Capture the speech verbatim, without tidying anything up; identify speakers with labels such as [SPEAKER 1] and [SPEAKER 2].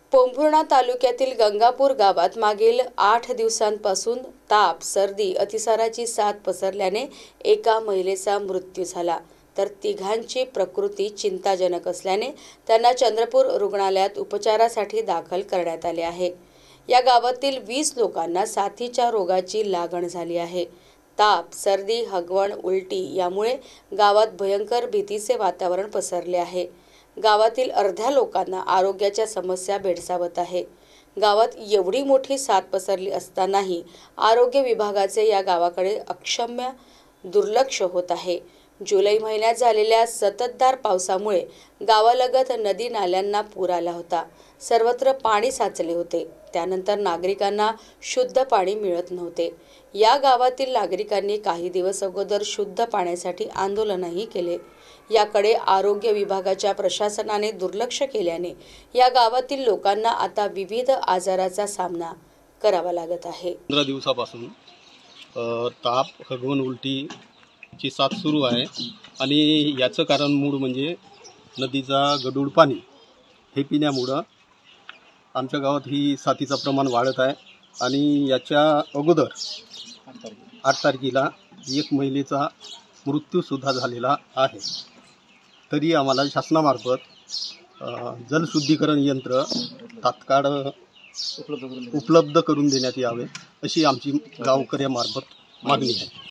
[SPEAKER 1] पोंभुर्णा तालुक्यातील गंगापूर गावात मागील आठ दिवसांपासून ताप, सर्दी, अतिसाराची साथ पसरल्याने एका महिलेचा मृत्यू झाला, तर तिघांची प्रकृती चिंताजनक असल्याने त्यांना चंद्रपूर रुग्णालयात उपचारासाठी दाखल करण्यात आले आहे। या गावातील वीस लोकांना साथीच्या रोगाची लागण झाली आहे। ताप, सर्दी, हगवण, उलटी यामुळे गावात भयंकर भीतीचे वातावरण पसरले आहे। गावातील अर्ध्या लोकांना आरोग्याच्या समस्या भेडसावत आहे। गावात एवढी मोठी साथ पसरली असतानाही आरोग्य विभागाचे या गावाकडे अक्षम्य दुर्लक्ष होत आहे। जुलै महिन्यात झालेल्या संततधार पावसामुळे गावालगत नदी नाल्यांना पूर आला होता। सर्वत्र पाणी साचले होते। त्यानंतर नागरिकांना शुद्ध पाणी मिळत नव्हते। या गावातील नागरिकांनी काही दिवस अगोदर शुद्ध पाण्यासाठी आंदोलनही केले। याकडे आरोग्य विभागाच्या प्रशासनाने दुर्लक्ष केल्याने या गावातील लोकांना आता विविध आजाराचा सामना करावा लागत आहे।
[SPEAKER 2] पंधरा दिवसापासून ताप, हगवण, उलटी ची साथ सुरू आहे आणि याचं कारण मूळ म्हणजे नदीचा गढूळ पाणी हे पिण्यामुळे आमच्या गावात ही साथीचं प्रमाण वाढत आहे। आणि याच्या अगोदर आठ तारखेला एक महिलेचा मृत्यू सुद्धा झालेला आहे। तरी आम्हाला शासनामार्फत जलशुद्धीकरण यंत्र तात्काळ उपलब्ध करून देण्यात यावे अशी आमची गावकऱ्यामार्फत मागणी आहे।